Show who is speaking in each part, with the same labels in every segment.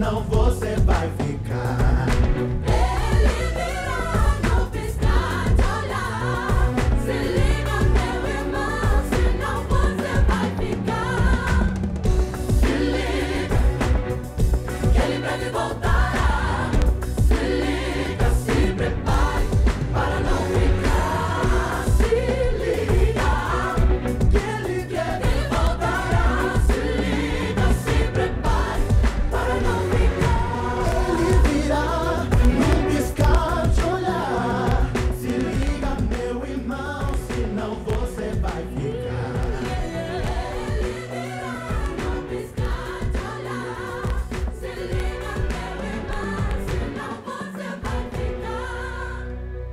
Speaker 1: senão você vai ficar.
Speaker 2: Ele virá no piscar de olhar. Se liga, meu irmão, senão você vai ficar. Se liga, que ele breve voltará. Se liga, se prepare para não ficar. Se liga, que ele voltará. Se liga, se prepare para não ficar.
Speaker 1: Ele virá num piscar de olhar. Se liga, meu irmão, senão você vai ficar.
Speaker 2: Ele virá no piscar de olhar. Se liga, meu irmão, senão você vai ficar.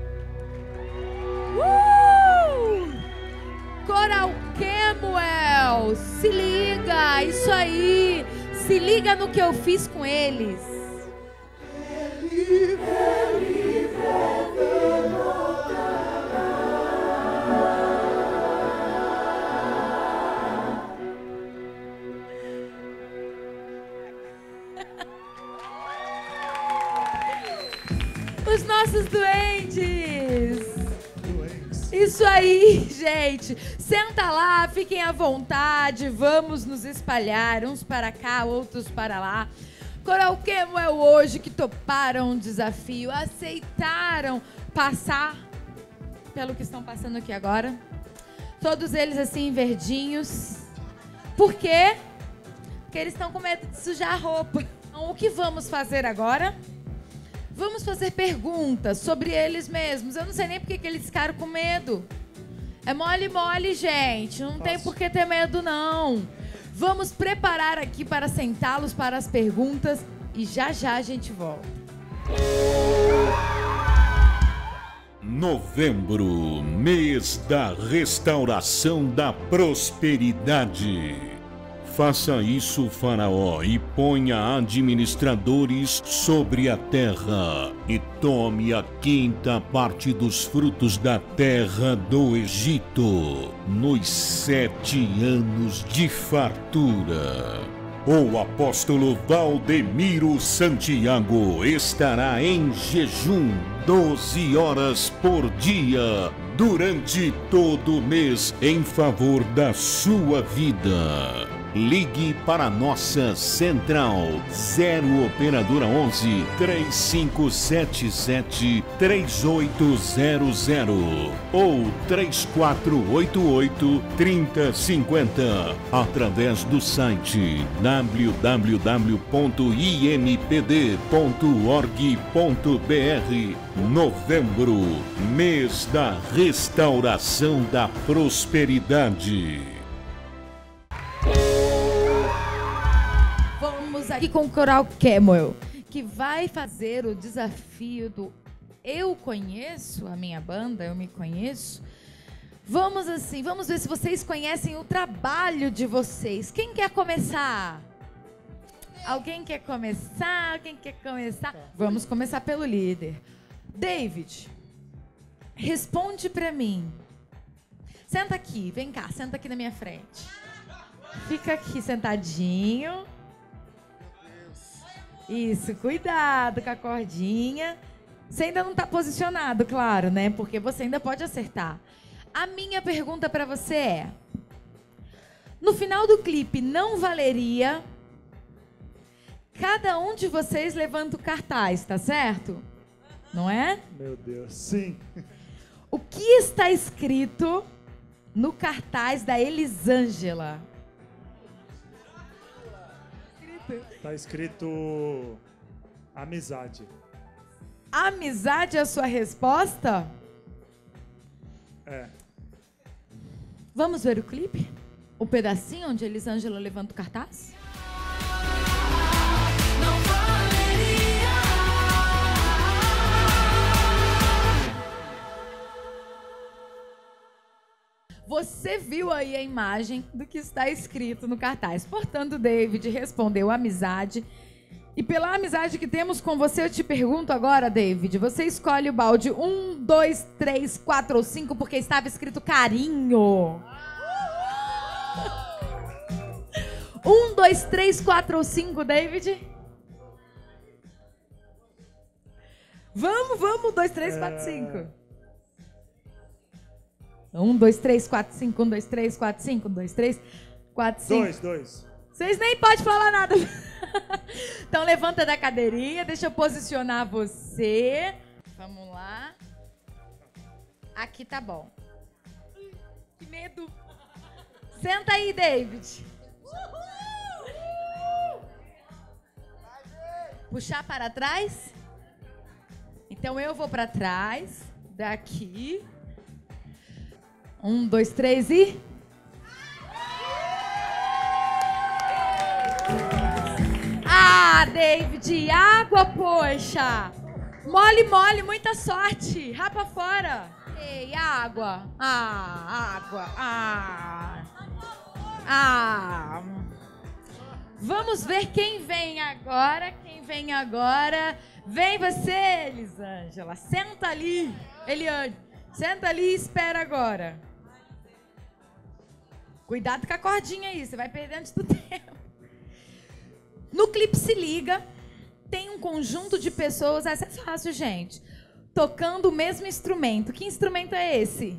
Speaker 3: Coral Kemuel, se liga, isso aí. Se liga no que eu fiz com eles. Os nossos duendes. Isso aí, gente. Senta lá, fiquem à vontade. Vamos nos espalhar, uns para cá, outros para lá. Coral Kemuel hoje que toparam o desafio, aceitaram passar pelo que estão passando aqui agora. Todos eles assim, verdinhos. Por quê? Porque eles estão com medo de sujar a roupa. Então, o que vamos fazer agora? Vamos fazer perguntas sobre eles mesmos. Eu não sei nem por que eles ficaram com medo. É mole, gente. Não tem por que ter medo, não. Vamos preparar aqui para sentá-los para as perguntas e já a gente volta.
Speaker 4: Novembro, mês da restauração da prosperidade. Faça isso, Faraó, e ponha administradores sobre a terra, e tome a quinta parte dos frutos da terra do Egito, nos 7 anos de fartura. O apóstolo Valdemiro Santiago estará em jejum 12 horas por dia, durante todo o mês, em favor da sua vida. Ligue para a nossa central 0 operadora 11 3577 3800 ou 3488 3050 através do site www.impd.org.br. Novembro, mês da restauração da prosperidade.
Speaker 3: Vamos aqui com o Coral Kemuel, que vai fazer o desafio do Eu Conheço a Minha Banda, Eu Me Conheço. Vamos ver se vocês conhecem o trabalho de vocês. Quem quer começar? Alguém quer começar? Quem quer começar? Vamos começar pelo líder. David, responde pra mim. Senta aqui, vem cá, senta aqui na minha frente. Fica aqui sentadinho. Isso, cuidado com a cordinha. Você ainda não está posicionado, claro, né? Porque você ainda pode acertar. A minha pergunta para você é: no final do clipe, não valeria cada um de vocês levanta o cartaz, tá certo? Não é?
Speaker 5: Meu Deus, sim.
Speaker 3: O que está escrito no cartaz da Elisângela?
Speaker 5: Tá escrito amizade.
Speaker 3: Amizade é a sua resposta?
Speaker 5: É.
Speaker 3: Vamos ver o clipe? O pedacinho onde a Elisângela levanta o cartaz?
Speaker 2: Não valeria.
Speaker 3: Você viu aí a imagem do que está escrito no cartaz. Portanto, David respondeu amizade. E pela amizade que temos com você, eu te pergunto agora, David, você escolhe o balde 1, 2, 3, 4 ou 5, porque estava escrito carinho. 1, 2, 3, 4 ou 5, David? Vamos. 2, 3, 4, 5. 1, 2, 3, 4, 5. 1, 2, 3, 4, 5. 1, 2, 3, 4, 5.
Speaker 5: 2.
Speaker 3: Vocês nem podem falar nada. Então levanta da cadeirinha, deixa eu posicionar você. Vamos lá. Aqui tá bom. Que medo. Senta aí, David. Puxar para trás? Então eu vou para trás. Daqui. 1, 2, 3 e... Ah, David, água, poxa. Mole, muita sorte. Rapa fora. Ei, água. Água. Vamos ver quem vem agora. Vem você, Elisângela. Senta ali. Eliane, senta ali e espera agora. Cuidado com a cordinha aí, você vai perder antes do tempo. No clipe Se Liga, tem um conjunto de pessoas, essa é fácil, gente, tocando o mesmo instrumento. Que instrumento é esse?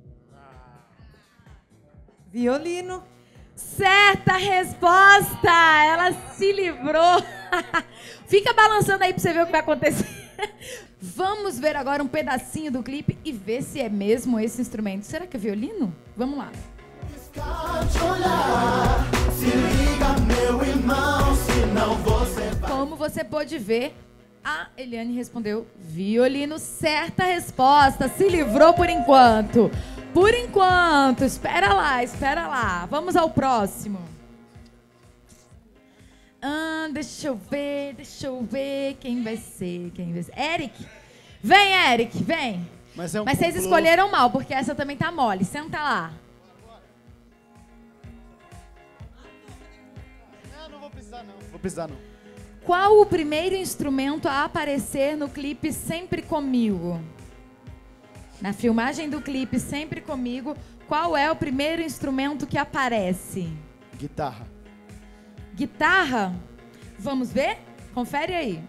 Speaker 6: Violino.
Speaker 3: Certa resposta! Ela se livrou. Fica balançando aí pra você ver o que vai acontecer. Vamos ver agora um pedacinho do clipe e ver se é mesmo esse instrumento. Será que é violino? Vamos lá.
Speaker 1: Se liga, meu irmão, senão você vai.
Speaker 3: Como você pôde ver, a Eliane respondeu violino. Certa resposta. Se livrou por enquanto. Por enquanto. Espera lá. Vamos ao próximo. Deixa eu ver quem vai ser. Eric. Vem, Eric, vem.
Speaker 7: Mas
Speaker 3: vocês escolheram mal, porque essa também tá mole. Senta lá.
Speaker 7: Não vou precisar não.
Speaker 3: Qual o primeiro instrumento a aparecer no clipe Sempre Comigo? Na filmagem do clipe Sempre Comigo, qual é o primeiro instrumento que aparece?
Speaker 7: Guitarra.
Speaker 3: Guitarra? Vamos ver? Confere aí.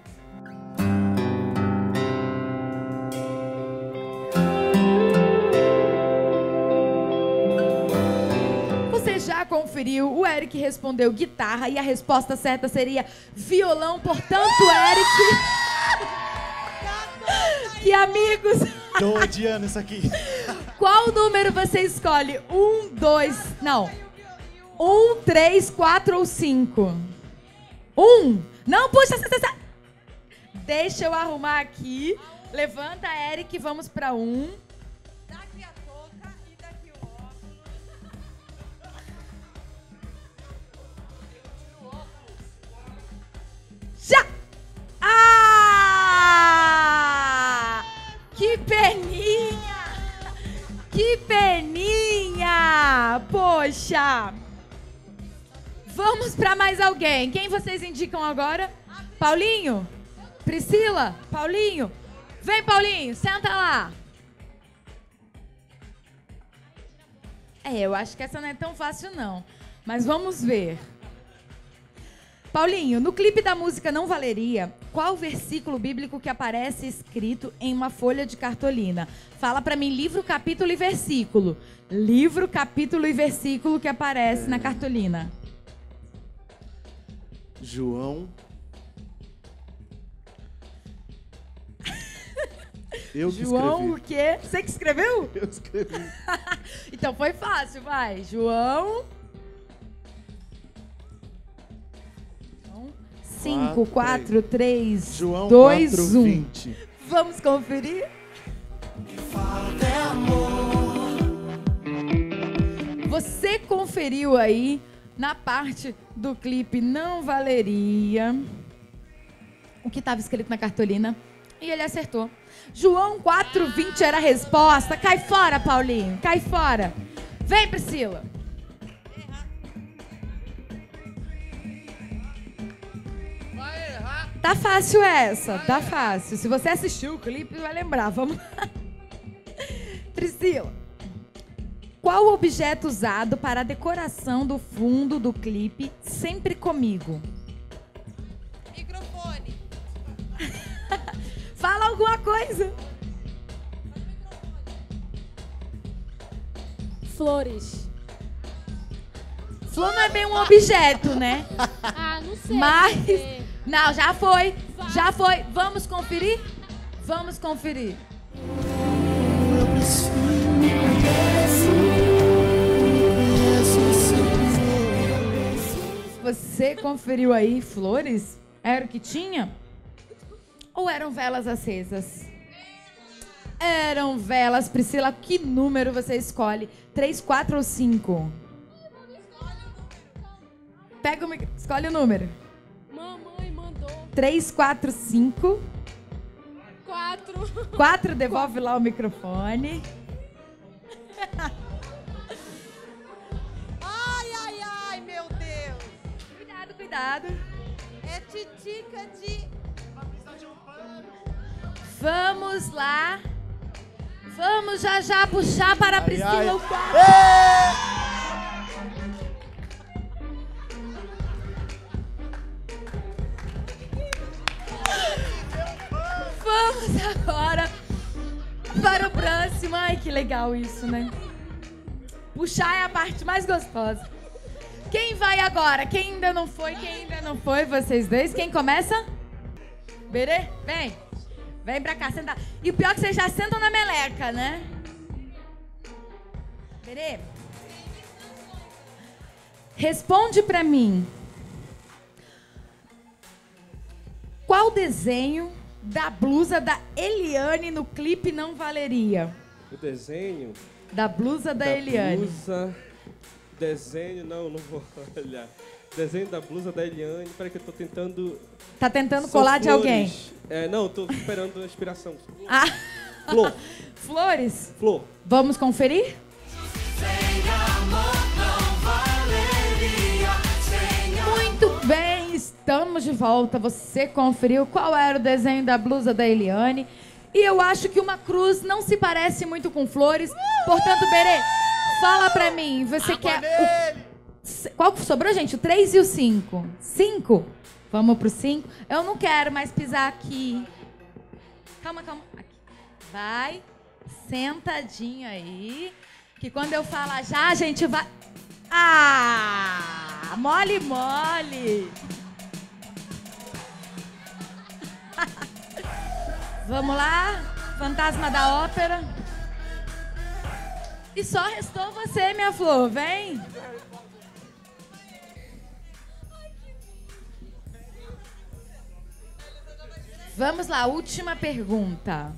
Speaker 3: Você já conferiu? O Eric respondeu guitarra e a resposta certa seria violão. Portanto, Eric... Que amigos!
Speaker 7: Tô odiando isso aqui.
Speaker 3: Qual número você escolhe? 1, 2... Não. 1, 3, 4 ou 5? 1. Não, puxa. Deixa eu arrumar aqui. Levanta, Eric. Vamos pra 1.
Speaker 6: Daqui a touca e daqui o óculos.
Speaker 3: Já! Ah! Que peninha! Que peninha! Poxa! Vamos pra mais alguém. Quem vocês indicam agora? Paulinho? Priscila? Paulinho? Vem, Paulinho, senta lá. Eu acho que essa não é tão fácil, não. Mas vamos ver. Paulinho, no clipe da música Não Valeria, qual o versículo bíblico que aparece escrito em uma folha de cartolina? Fala pra mim livro, capítulo e versículo. Livro, capítulo e versículo que aparece na cartolina.
Speaker 7: João. Eu que
Speaker 3: João, o
Speaker 7: escrevi.
Speaker 3: quê? Você que escreveu?
Speaker 7: Eu escrevi.
Speaker 3: Então foi fácil, vai. João. 5, 4, 3,
Speaker 7: João
Speaker 3: 2,
Speaker 7: 4,
Speaker 3: 1.
Speaker 7: 20.
Speaker 3: Vamos conferir? Você conferiu aí na parte do clipe Não Valeria o que estava escrito na cartolina e ele acertou. João 4:20 era a resposta. Cai fora, Paulinho. Cai fora. Vem, Priscila. Tá fácil essa. Tá fácil. Se você assistiu o clipe, vai lembrar. Vamos lá. Priscila. Qual o objeto usado para a decoração do fundo do clipe Sempre Comigo?
Speaker 6: Microfone.
Speaker 3: Fala alguma coisa.
Speaker 2: Flores.
Speaker 3: Flor não é bem um objeto, né?
Speaker 2: Ah, não sei.
Speaker 3: Mas...
Speaker 2: dizer.
Speaker 3: Não, já foi. Já foi. Vamos conferir? Vamos conferir. Você conferiu aí flores? Era o que tinha? Ou eram velas acesas? Eram velas. Priscila, que número você escolhe? 3, 4 ou 5? Pega o microfone. Escolhe o número.
Speaker 2: Mamãe mandou
Speaker 3: 3, 4, 5.
Speaker 2: 4.
Speaker 3: 4, devolve lá o microfone.
Speaker 6: Ai, ai, ai, meu Deus.
Speaker 3: Cuidado, cuidado.
Speaker 6: É titica de...
Speaker 3: Vamos lá. Vamos já já puxar para a Priscila
Speaker 7: ai.
Speaker 3: o quadro. Vamos agora para o próximo. Ai, que legal isso, né? Puxar é a parte mais gostosa. Quem vai agora? Quem ainda não foi? Quem ainda não foi? Vocês dois. Quem começa? Berê, vem. Vem pra cá, senta. E o pior é que vocês já sentam na meleca, né? Berê. Responde pra mim. Qual desenho da blusa da Eliane no clipe não valeria?
Speaker 8: O desenho
Speaker 3: Da blusa da
Speaker 8: da
Speaker 3: Eliane.
Speaker 8: blusa... Desenho... Não vou olhar. Desenho da blusa da Eliane. Peraí que eu tô tentando...
Speaker 3: Tá tentando
Speaker 8: São
Speaker 3: colar de
Speaker 8: flores.
Speaker 3: alguém?
Speaker 8: É, não, tô esperando a inspiração.
Speaker 3: Ah,
Speaker 8: Flor,
Speaker 3: flores.
Speaker 8: flor.
Speaker 3: Vamos conferir? Muito bem, estamos de volta. Você conferiu qual era o desenho da blusa da Eliane. E eu acho que uma cruz não se parece muito com flores. Portanto, Berê, fala pra mim. Você quer... Qual que sobrou, gente? O 3 e o 5. 5? Vamos pro 5. Eu não quero mais pisar aqui. Calma, calma. Aqui. Vai. Sentadinho aí. Que quando eu falar já, a gente vai... Ah! Mole, mole! Vamos lá. Fantasma da ópera. E só restou você, minha flor. Vem. Vamos lá, última pergunta.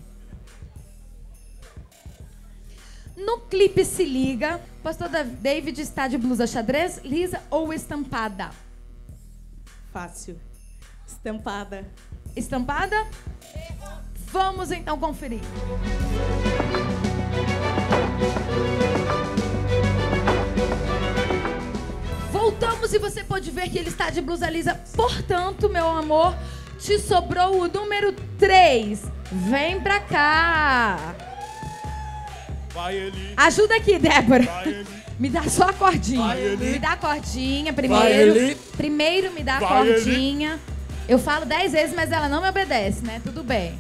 Speaker 3: No clipe Se Liga, pastor David está de blusa xadrez, lisa ou estampada?
Speaker 6: Fácil. Estampada.
Speaker 3: Estampada? Vamos então conferir. Voltamos e você pode ver que ele está de blusa lisa. Portanto, meu amor, te sobrou o número 3. Vem pra cá.
Speaker 7: Vai, Eli.
Speaker 3: Ajuda aqui, Débora.
Speaker 7: Vai, Eli.
Speaker 3: Me dá só a cordinha.
Speaker 7: Vai, Eli.
Speaker 3: Me dá a cordinha
Speaker 7: Vai,
Speaker 3: primeiro.
Speaker 7: Eli.
Speaker 3: Primeiro me dá a
Speaker 7: Vai, Eli.
Speaker 3: cordinha. Eu falo 10 vezes, mas ela não me obedece, né? Tudo bem.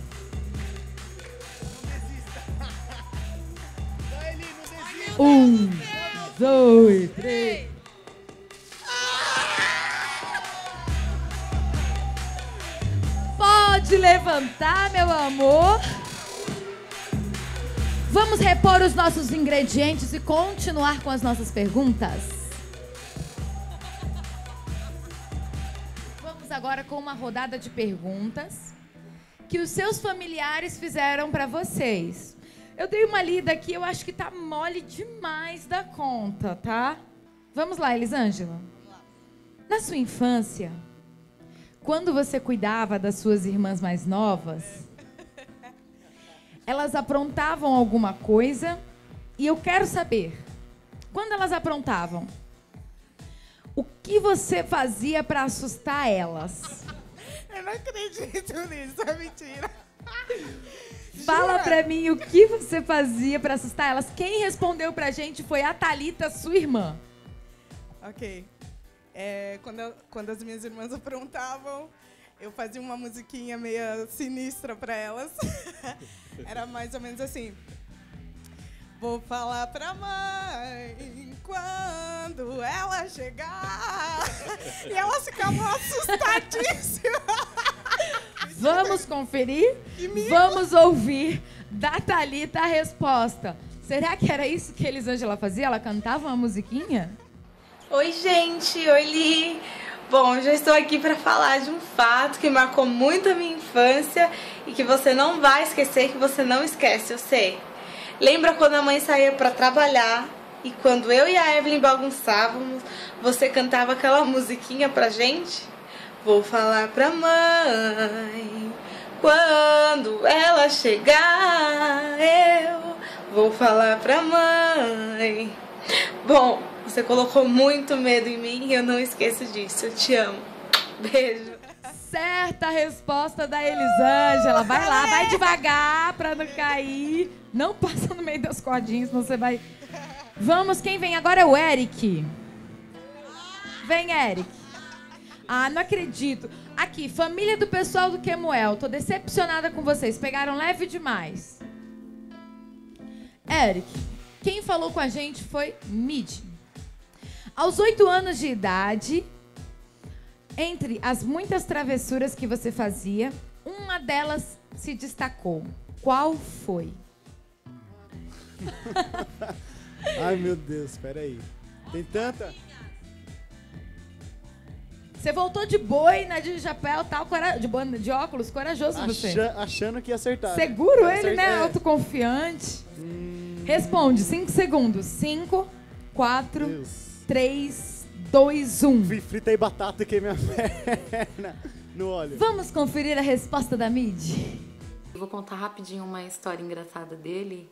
Speaker 7: Vai, Eli, não desista.
Speaker 3: 1, 2, 3. Pode levantar, meu amor. Vamos repor os nossos ingredientes e continuar com as nossas perguntas? Vamos agora com uma rodada de perguntas que os seus familiares fizeram para vocês. Eu dei uma lida aqui, eu acho que tá mole demais da conta, tá? Vamos lá, Elisângela. Na sua infância, quando você cuidava das suas irmãs mais novas, elas aprontavam alguma coisa e eu quero saber, quando elas aprontavam, o que você fazia para assustar elas?
Speaker 6: Eu não acredito nisso, é mentira.
Speaker 3: Fala pra mim o que você fazia pra assustar elas. Quem respondeu pra gente foi a Thalita, sua irmã.
Speaker 6: Ok. Quando as minhas irmãs aprontavam, Eu fazia uma musiquinha meio sinistra pra elas. Era mais ou menos assim. Vou falar pra mãe quando ela chegar. E elas ficavam assustadíssimas.
Speaker 3: Vamos conferir? Vamos ouvir da Thalita a resposta. Será que era isso que a Elisângela fazia? Ela cantava uma musiquinha?
Speaker 9: Oi, gente. Oi, Li. Bom, já estou aqui para falar de um fato que marcou muito a minha infância e que você não vai esquecer, que você não esquece, eu sei. Lembra quando a mãe saía para trabalhar e quando eu e a Evelyn bagunçávamos, você cantava aquela musiquinha pra gente? Vou falar pra mãe quando ela chegar, eu vou falar pra mãe. Bom, você colocou muito medo em mim e eu não esqueço disso. Eu te amo. Beijo.
Speaker 3: Certa resposta da Elisângela. Vai lá, vai devagar pra não cair. Não passa no meio das cordinhas, senão você vai... Vamos, quem vem agora é o Eric. Vem, Eric. Ah, não acredito. Aqui, família do pessoal do Quemuel. Tô decepcionada com vocês. Pegaram leve demais. Eric, quem falou com a gente foi Mid. Aos 8 anos de idade, entre as muitas travessuras que você fazia, uma delas se destacou. Qual foi?
Speaker 10: Ai, meu Deus, peraí. Tem tanta?
Speaker 3: Você voltou de boina, de chapéu, tal, de óculos, corajoso você.
Speaker 10: Achando que ia acertar.
Speaker 3: Seguro
Speaker 10: né?
Speaker 3: ele, né? Autoconfiante. Responde, 5 segundos. 5, 4, 3, 2, 1.
Speaker 10: Fritei batata e queimei minha perna no óleo.
Speaker 3: Vamos conferir a resposta da Mid?
Speaker 11: Eu vou contar rapidinho uma história engraçada dele.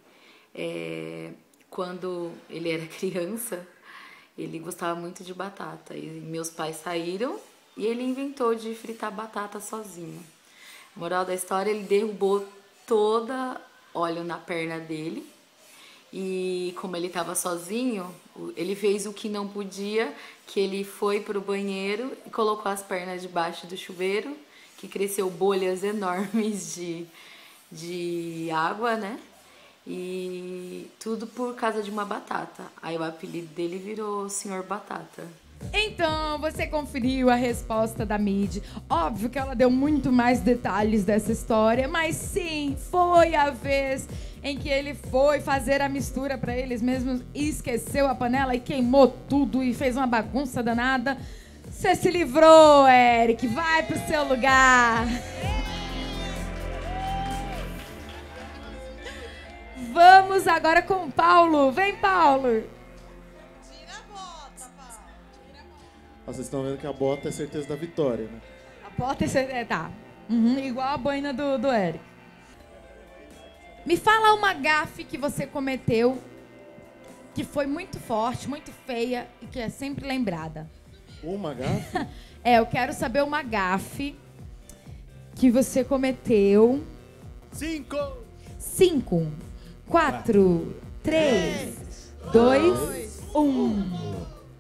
Speaker 11: Quando ele era criança, ele gostava muito de batata. E meus pais saíram e ele inventou de fritar batata sozinho. Moral da história, ele derrubou toda óleo na perna dele. E como ele estava sozinho, ele fez o que não podia, que ele foi pro banheiro e colocou as pernas debaixo do chuveiro, que cresceu bolhas enormes de água, né? E tudo por causa de uma batata. Aí o apelido dele virou Senhor Batata.
Speaker 3: Então, você conferiu a resposta da Mid. Óbvio que ela deu muito mais detalhes dessa história, mas sim, foi a vez em que ele foi fazer a mistura para eles mesmos e esqueceu a panela e queimou tudo e fez uma bagunça danada. Você se livrou, Eric. Vai pro seu lugar. Vamos agora com o Paulo. Vem, Paulo.
Speaker 12: Vocês estão vendo que a bota é certeza da vitória, né?
Speaker 3: A bota é... tá. Igual a boina do Eric. Me fala uma gafe que você cometeu que foi muito forte, muito feia e que é sempre lembrada.
Speaker 12: Uma gafe?
Speaker 3: Eu quero saber uma gafe que você cometeu. 5, 4, 3, 2, 1.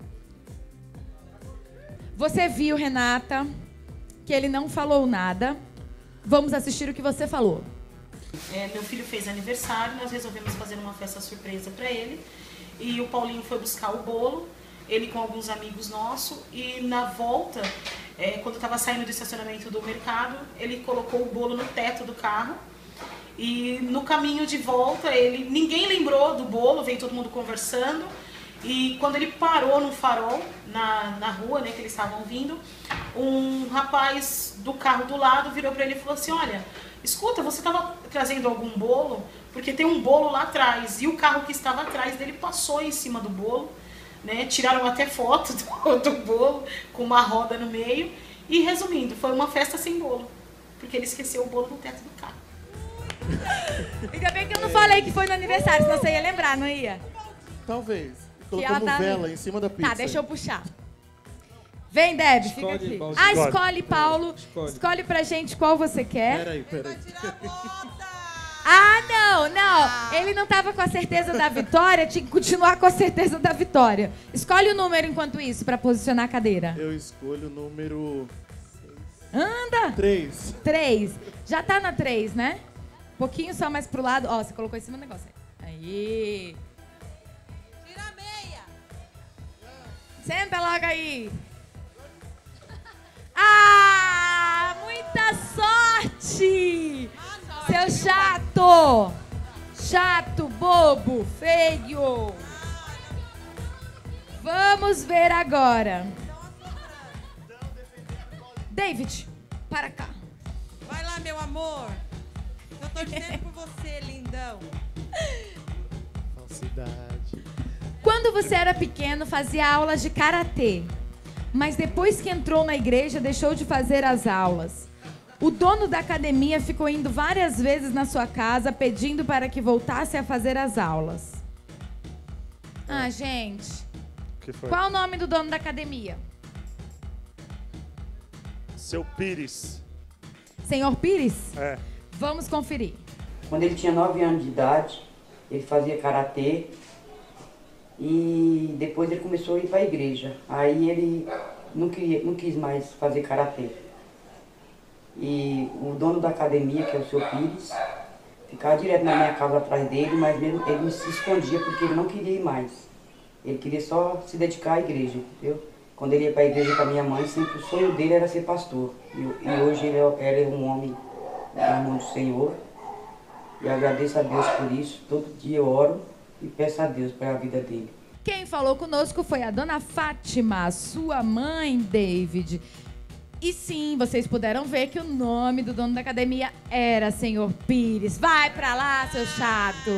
Speaker 3: Você viu, Renata, que ele não falou nada. Vamos assistir o que você falou.
Speaker 13: Meu filho fez aniversário, nós resolvemos fazer uma festa surpresa para ele. E o Paulinho foi buscar o bolo, ele com alguns amigos nossos. E na volta, quando estava saindo do estacionamento do mercado, ele colocou o bolo no teto do carro. E no caminho de volta, ninguém lembrou do bolo, veio todo mundo conversando. E quando ele parou no farol, na rua, né, que eles estavam vindo, um rapaz do carro do lado virou para ele e falou assim: olha, escuta, você estava trazendo algum bolo? Porque tem um bolo lá atrás. E o carro que estava atrás dele passou em cima do bolo, né? Tiraram até foto do bolo, com uma roda no meio. E resumindo, foi uma festa sem bolo, porque ele esqueceu o bolo no teto do carro.
Speaker 3: Ainda bem que eu não falei que foi no aniversário, senão você ia lembrar, não ia?
Speaker 12: Talvez.
Speaker 3: Que ela
Speaker 12: Colocamos
Speaker 3: tá
Speaker 12: vela
Speaker 3: ali.
Speaker 12: em cima da pizza.
Speaker 3: Tá, deixa eu puxar. Vem, Deb, fica aqui.
Speaker 8: Paulo.
Speaker 3: Escolhe, Paulo. Escolhe pra gente qual você quer.
Speaker 12: Peraí.
Speaker 3: Não. Ele não tava com a certeza da vitória, tinha que continuar com a certeza da vitória. Escolhe o número enquanto isso, pra posicionar a cadeira.
Speaker 12: Eu escolho o número
Speaker 3: Anda!
Speaker 12: 3.
Speaker 3: 3. Já tá na 3, né? Um pouquinho só mais pro lado. Ó, você colocou em cima do negócio. Aí.
Speaker 14: Tira a meia.
Speaker 3: Senta logo aí. Ah, muita sorte! Seu chato! Chato, bobo, feio! Vamos ver agora. David, para cá.
Speaker 14: Vai lá, meu amor. Eu tô dizendo por você, lindão.
Speaker 10: Falsidade.
Speaker 3: Quando você era pequeno, fazia aulas de karatê. Mas depois que entrou na igreja, deixou de fazer as aulas. O dono da academia ficou indo várias vezes na sua casa pedindo para que voltasse a fazer as aulas. Ah, gente.
Speaker 5: Que foi?
Speaker 3: Qual o nome do dono da academia?
Speaker 5: Seu Pires.
Speaker 3: Senhor Pires?
Speaker 5: É.
Speaker 3: Vamos conferir.
Speaker 15: Quando ele tinha 9 anos de idade, ele fazia karatê e depois ele começou a ir para a igreja. Aí ele não quis mais fazer karatê. E o dono da academia, que é o seu Pires, ficava direto na minha casa atrás dele, mas mesmo ele se escondia porque ele não queria ir mais. Ele queria só se dedicar à igreja, entendeu? Quando ele ia para a igreja com a minha mãe, sempre o sonho dele era ser pastor. E hoje ele é um homem na mão do Senhor. E agradeço a Deus por isso. Todo dia eu oro e peço a Deus para a vida dele.
Speaker 3: Quem falou conosco foi a dona Fátima, sua mãe, David. E sim, vocês puderam ver que o nome do dono da academia era Senhor Pires. Vai pra lá, seu chato.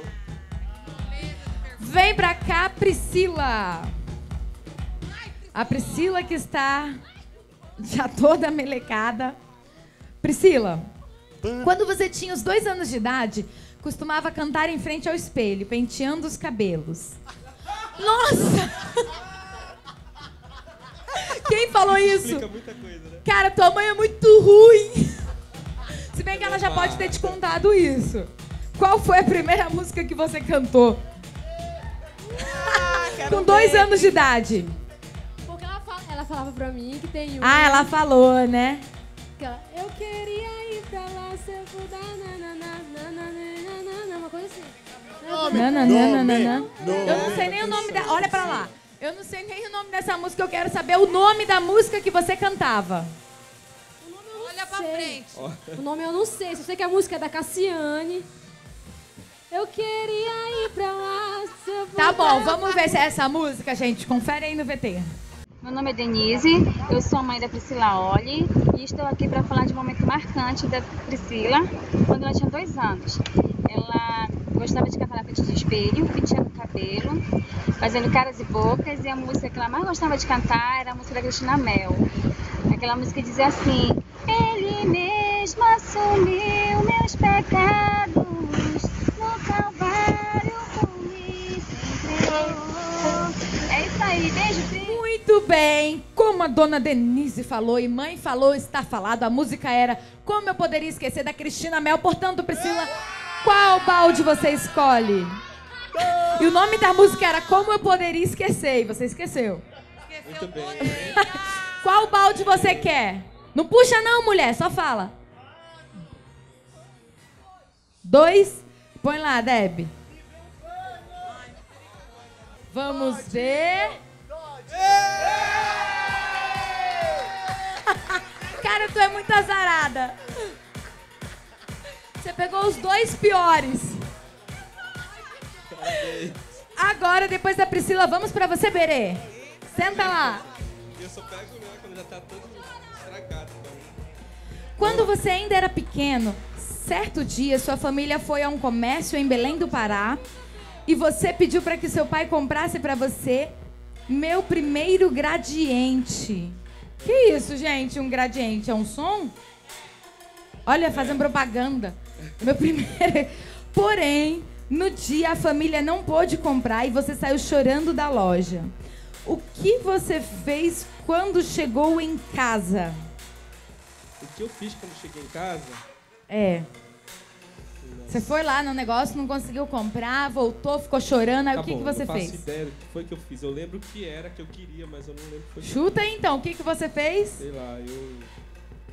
Speaker 3: Vem pra cá, Priscila. A Priscila que está já toda melecada. Priscila, quando você tinha os 2 anos de idade, costumava cantar em frente ao espelho, penteando os cabelos. Nossa! Quem falou isso?
Speaker 8: Explica muita coisa, né?
Speaker 3: Cara, tua mãe é muito ruim. Se bem que ela já pode ter te contado isso. Qual foi a primeira música que você cantou? Com 2 anos de idade.
Speaker 2: Porque ela falava pra mim que tem um...
Speaker 3: Ah, ela falou, né?
Speaker 2: Eu queria ir pra lá, se eu puder, uma coisa assim. Eu não sei nem o nome da... Olha pra lá. Eu não sei nem o nome dessa música, eu quero saber o nome da música que você cantava.
Speaker 14: Olha pra frente.
Speaker 2: O nome eu não sei, só sei que a música é da Cassiane. Eu queria ir pra lá, se eu
Speaker 3: Tá
Speaker 2: puder.
Speaker 3: bom, vamos ver se é essa música, gente. Confere aí no VT.
Speaker 16: Meu nome é Denise, eu sou a mãe da Priscila Olli e estou aqui para falar de um momento marcante da Priscila quando ela tinha 2 anos. Ela gostava de cantar na frente do espelho, penteando o cabelo, fazendo caras e bocas, e a música que ela mais gostava de cantar era a música da Cristina Mel. Aquela música que dizia assim: Ele mesmo assumiu meus pecados, no Calvário por mim se entregou. É isso aí, beijo, beijo.
Speaker 3: Muito bem, como a dona Denise falou e mãe falou, está falado. A música era Como Eu Poderia Esquecer, da Cristina Mel. Portanto, Priscila, qual balde você escolhe? E o nome da música era Como Eu Poderia Esquecer, e você esqueceu.
Speaker 8: Muito bem.
Speaker 3: Qual balde você quer? Não puxa não, mulher, só fala. 2. Põe lá, Deb. Vamos ver. Cara, tu é muito azarada. Você pegou os 2 piores. Agora, depois da Priscila, vamos pra você, Berê. Senta lá.
Speaker 8: Eu só pego, né, quando já tá todo estragado.
Speaker 3: Quando você ainda era pequeno, certo dia, sua família foi a um comércio em Belém do Pará e você pediu para que seu pai comprasse para você meu primeiro gradiente. Que isso, gente? Um gradiente é um som? Olha, fazendo propaganda. Meu primeiro... Porém, no dia a família não pôde comprar e você saiu chorando da loja. O que você fez quando chegou em casa?
Speaker 8: O que eu fiz quando cheguei em casa?
Speaker 3: É. Você foi lá no negócio, não conseguiu comprar, voltou, ficou chorando. Aí
Speaker 8: Tá
Speaker 3: o que,
Speaker 8: bom,
Speaker 3: que você
Speaker 8: não faço
Speaker 3: fez?
Speaker 8: ideia do que foi que eu fiz. Eu lembro que era que eu queria, mas eu não lembro o que foi.
Speaker 3: Chuta aí então, o que, que você fez?
Speaker 8: Sei lá,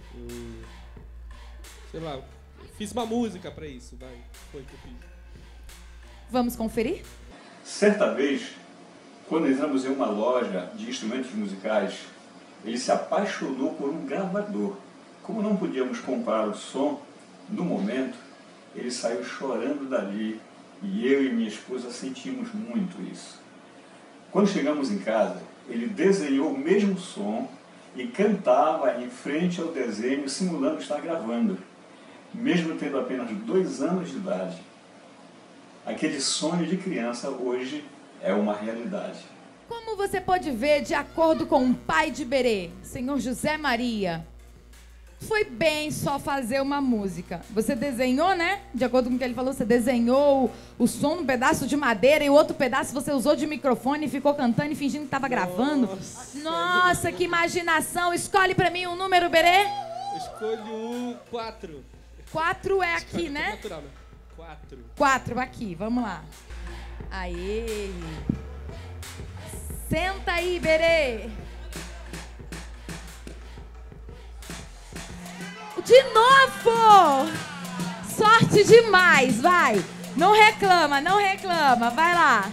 Speaker 8: sei lá, fiz uma música pra isso, vai. Foi que eu fiz.
Speaker 3: Vamos conferir?
Speaker 17: Certa vez, quando entramos em uma loja de instrumentos musicais, ele se apaixonou por um gravador. Como não podíamos comprar o som no momento, ele saiu chorando dali e eu e minha esposa sentimos muito isso. Quando chegamos em casa, ele desenhou o mesmo som e cantava em frente ao desenho, simulando estar gravando, mesmo tendo apenas 2 anos de idade. Aquele sonho de criança hoje é uma realidade.
Speaker 3: Como você pode ver, de acordo com o pai de Berê, senhor José Maria, foi bem só fazer uma música. Você desenhou, né? De acordo com o que ele falou, você desenhou o som num pedaço de madeira e o outro pedaço você usou de microfone e ficou cantando e fingindo que estava gravando. Nossa, que imaginação! Escolhe pra mim um número, Berê.
Speaker 8: Eu escolho o 4.
Speaker 3: 4 é aqui, né?
Speaker 8: Natural, né? 4.
Speaker 3: 4 aqui, vamos lá. Aê! Senta aí, Berê! De novo! Sorte demais, vai! Não reclama, não reclama, vai lá!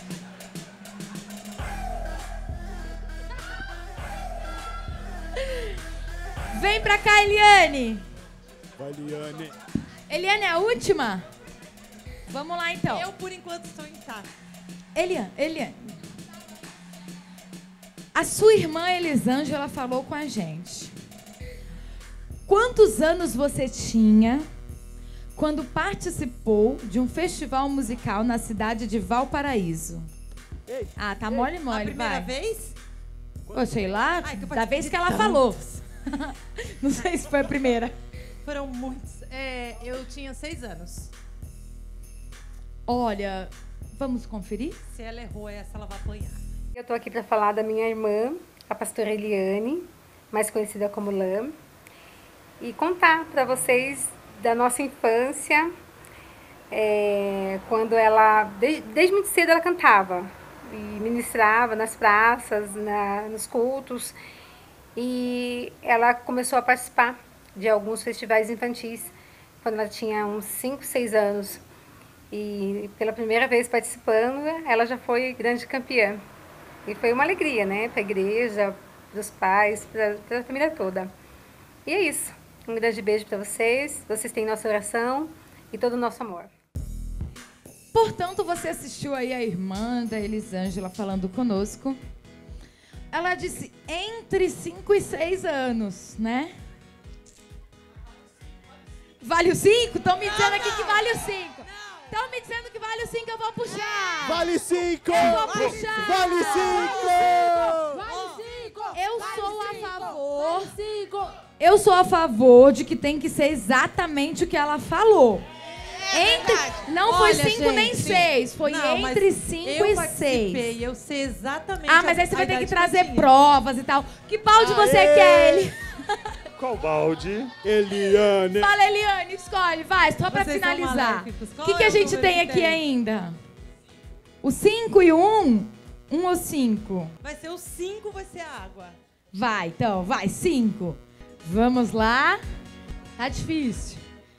Speaker 3: Vem pra cá, Eliane!
Speaker 10: Vai, Eliane.
Speaker 3: Eliane é a última? Vamos lá, então.
Speaker 14: Eu, por enquanto, estou intacta.
Speaker 3: Eliane. A sua irmã Elisângela falou com a gente. Quantos anos você tinha quando participou de um festival musical na cidade de Valparaíso? Ah, tá mole,
Speaker 14: A
Speaker 3: vai.
Speaker 14: primeira vez?
Speaker 3: Eu sei lá,
Speaker 14: Ai, que eu
Speaker 3: da vez
Speaker 14: participei
Speaker 3: que ela
Speaker 14: de
Speaker 3: falou. Não sei se foi a primeira.
Speaker 14: Foram muitos. Eu tinha 6 anos.
Speaker 3: Olha, vamos conferir?
Speaker 14: Se ela errou essa, ela vai apanhar.
Speaker 18: Eu tô aqui para falar da minha irmã, a pastora Eliane, mais conhecida como Lã, e contar para vocês da nossa infância, quando ela, desde muito cedo ela cantava e ministrava nas praças, nos cultos, e ela começou a participar de alguns festivais infantis quando ela tinha uns 5, 6 anos. E pela primeira vez participando, ela já foi grande campeã. E foi uma alegria, né? Para a igreja, para os pais, para a família toda. E é isso. Um grande beijo para vocês. Vocês têm nossa oração e todo o nosso amor.
Speaker 3: Portanto, você assistiu aí a irmã da Elisângela falando conosco. Ela disse entre 5 e 6 anos, né? Vale o 5? Estão me dizendo aqui que vale o 5. Estão me dizendo que vale o 5, eu vou puxar.
Speaker 10: Vale 5!
Speaker 3: Eu vou puxar.
Speaker 10: Vale 5!
Speaker 2: Vale 5!
Speaker 3: Eu sou a favor. Vale 5! Eu sou a favor de que tem que ser exatamente o que ela falou. Não foi 5 nem 6, foi entre 5 e 6.
Speaker 14: Eu sei exatamente.
Speaker 3: Ah, mas aí você vai ter que trazer provas e tal. Que balde você quer, Eli?
Speaker 5: Qual balde?
Speaker 10: Eliane.
Speaker 3: Fala, Eliane, escolhe, vai, só pra
Speaker 14: Vocês são
Speaker 3: finalizar.
Speaker 14: maléficos.
Speaker 3: O
Speaker 14: Qual
Speaker 3: que
Speaker 14: é
Speaker 3: a
Speaker 14: o
Speaker 3: gente
Speaker 14: número
Speaker 3: tem
Speaker 14: que
Speaker 3: aqui
Speaker 14: tem?
Speaker 3: ainda? O 5 e o 1? 1 ou 5?
Speaker 14: Vai ser o 5, vai ser a água.
Speaker 3: Vai, então, vai, 5. Vamos lá. Tá difícil.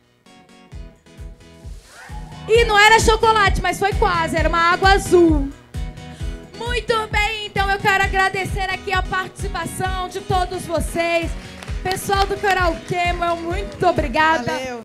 Speaker 3: E não era chocolate, mas foi quase, era uma água azul. Muito bem, então eu quero agradecer aqui a participação de todos vocês. Pessoal do Coral Camel, muito obrigada.
Speaker 6: Valeu.